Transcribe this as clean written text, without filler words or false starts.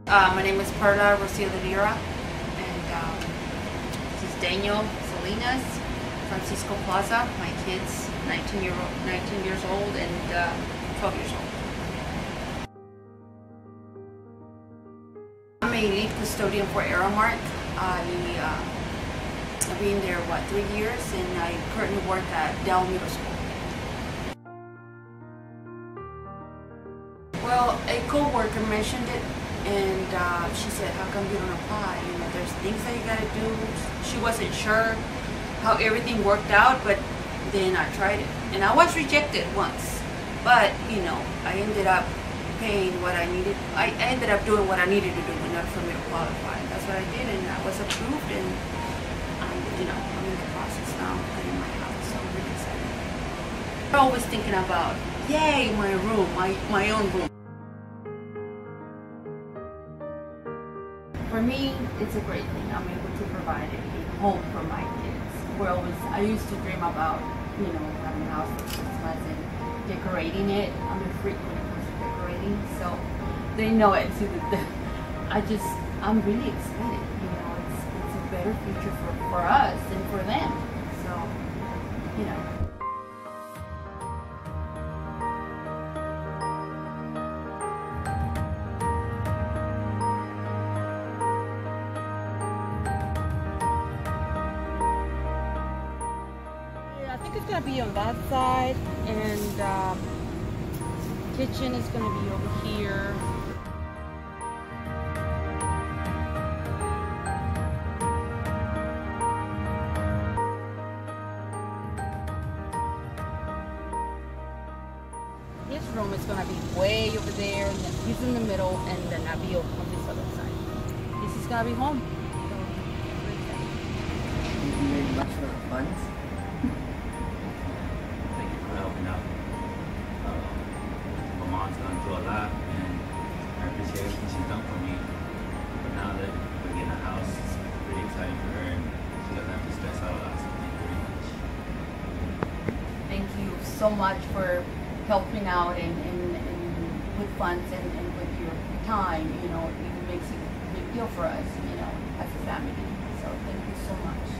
My name is Perla Delira, and this is Daniel Salinas, Francisco Plaza. My kids, 19 years old and 12 years old. I'm a lead custodian for Aramark. I've been there, 3 years, and I currently work at Dell Middle School. Well, a co-worker mentioned it, and she said, how come you don't apply? You know, there's things that you gotta do. She wasn't sure how everything worked out, but then I tried it. And I was rejected once, but you know, I ended up paying what I needed. I ended up doing what I needed to do in order for me to qualify. That's what I did, and I was approved, and I'm in the process now of getting my house, so I'm really excited. I'm always thinking about, yay, my room, my own room. For me, it's a great thing. I'm able to provide a home for my kids. I used to dream about, having a house for Christmas and decorating it. I'm a freak when it comes to decorating, so they know it. I'm really excited. It's a better future for us and for them. So, I think it's going to be on that side, and kitchen is going to be over here. His room is going to be way over there, and then he's in the middle, and then I'll be over on this other side. This is going to be home. You made much for the funds? My mom's gone through a lot, and I appreciate everything she's done for me. But now that we're getting a house, it's pretty exciting for her, and she doesn't have to stress out a lot. So thank you very much. thank you so much for helping out and with funds and with your time. It makes it a big deal for us, as a family. So thank you so much.